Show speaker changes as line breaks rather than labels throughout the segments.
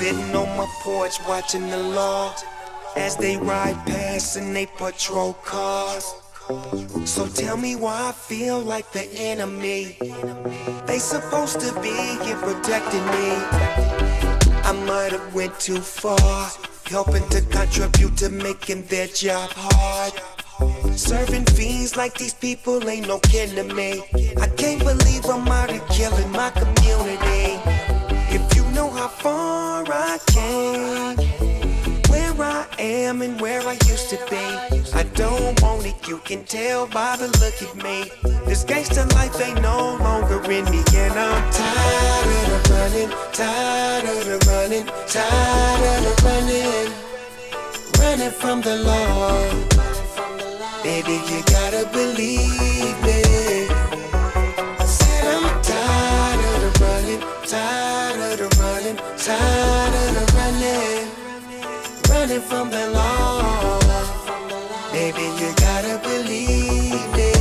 sitting on my porch watching the law as they ride past and they patrol cars. So tell me why I feel like the enemy. They supposed to be here protecting me. I might have went too far, helping to contribute to making their job hard. Serving fiends like these people ain't no kin to me. I can't believe I'm out here killing my community. If you know how far I came, where I am and where I used to be, I don't want it, you can tell by the look at me. This gangster life ain't no longer in me, and I'm tired of the running, tired of the running, tired of the running, running from the law. Baby, you gotta believe me. Said I'm tired of the running, tired of the running, tired of the running, running from the law. Baby, you gotta believe me.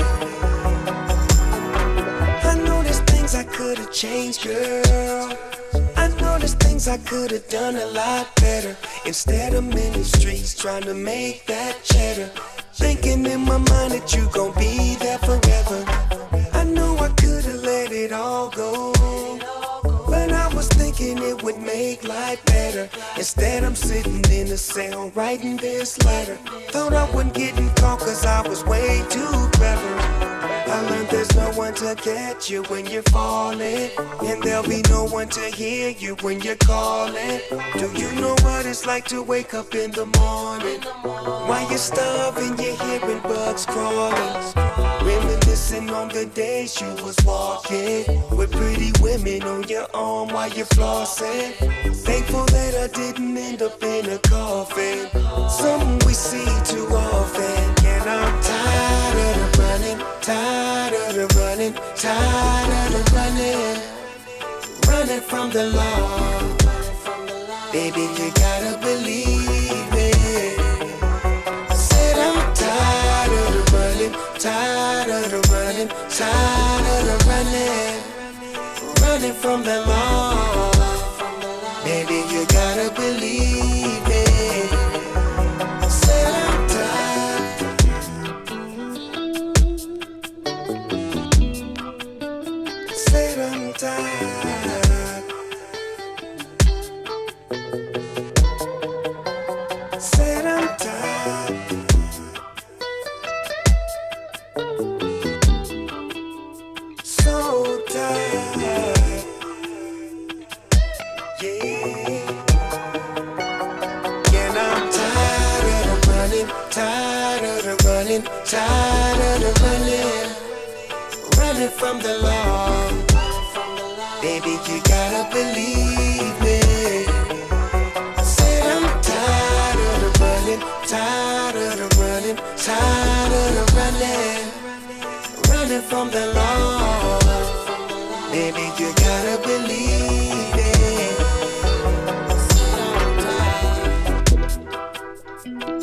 I know there's things I could've changed, girl. I know there's things I could've done a lot better. Instead I'm in the streets trying to make that cheddar, thinking in my mind that you gon' be there forever. I know I could've let it all go, but I was thinking it would make life better. Instead I'm sitting in a cell writing this letter. Thought I wasn't getting caught cause I was way too clever. I learned there's no one to catch you when you're falling, and there'll be no one to hear you when you're calling. Do you know what it's like to wake up in the morning while you're starving, you're hearing bugs crawling, reminiscing on the days you was walking with pretty women on your arm while you're flossing. Thankful that I didn't end up in a coffin, something we see too often. And I'm tired of the running, tired of the running, tired of the running, running from the law. Baby, you gotta believe me. Said I'm tired of the running, tired of the running, tired of the running, running from the law. Baby, you gotta believe me. Said I'm tired. Said I'm tired. Said I'm tired. So tired. Yeah. And I'm tired of the running, tired of the running, tired of the running, running from the law. Baby, you gotta believe me. Said I'm tired of the running, tired of the running, tired of the running, running from the law. Baby, you gotta believe me. Said I'm tired.